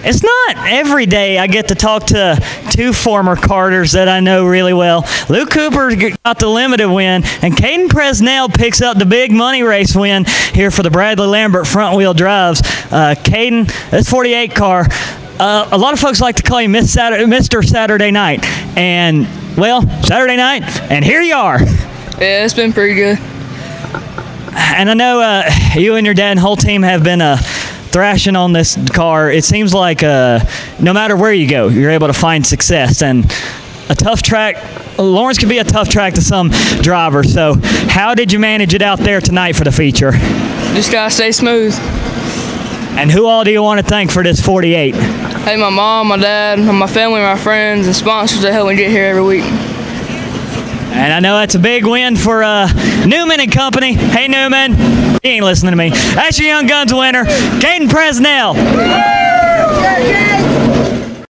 It's not every day I get to talk to two former Carters that I know really well. Luke Cooper got the limited win, and Kayden Presnell picks up the big money race win here for the Bradley Lambert front-wheel drives. Kayden, this 48 car, a lot of folks like to call you Mr. Saturday Night. And, well, Saturday night, and here you are. Yeah, it's been pretty good. And I know you and your dad and whole team have been thrashing on this car. It seems like no matter where you go, you're able to find success. And a tough track, Lawrence can be a tough track to some drivers. So how did you manage it out there tonight for the feature? Just got to stay smooth. And who all do you want to thank for this 48? Hey, my mom, my dad, my family, my friends, and sponsors that help me get here every week. And I know that's a big win for Newman and Company. Hey, Newman, he ain't listening to me. That's your Young Guns winner, Kayden Presnell.